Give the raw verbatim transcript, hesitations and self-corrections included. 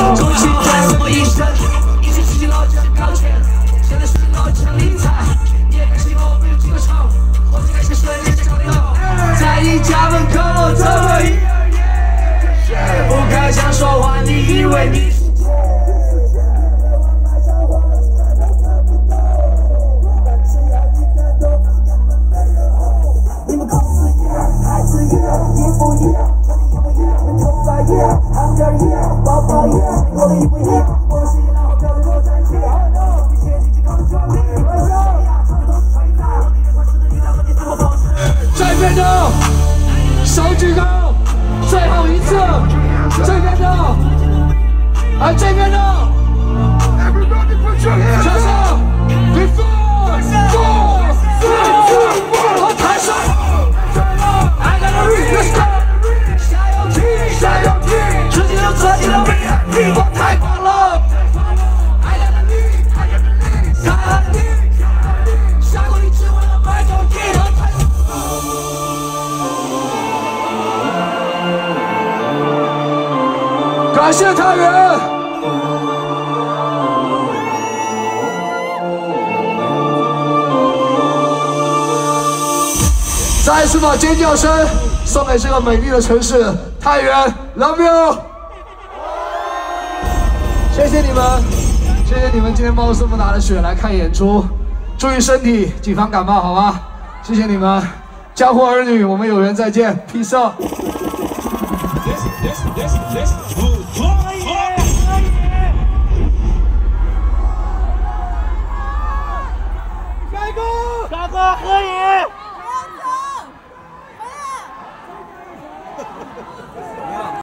终其对我一生，一直吃尽老家高钱，现在是老家理财，你也感谢我没有经过丑，我只感谢瞬间交流，在你家门口走过一二夜，不开枪说话，你以为你？ 这边的手举高，最后一次，这边的，啊这边的，加上 ，before four three two one， 和抬手 ，I gotta read the sky， 下有题，下有题，自己都自己的 V I P， 我太狂了 ，I gotta lead， I gotta lead， 下地，下过一次为了买手机和抬手。 感谢太原，再一次把尖叫声送给这个美丽的城市太原 ，Love you！ 谢谢你们，谢谢你们今天冒着这么大的雪来看演出，注意身体，谨防感冒，好吗？谢谢你们，江湖儿女，我们有缘再见 ，Peace out。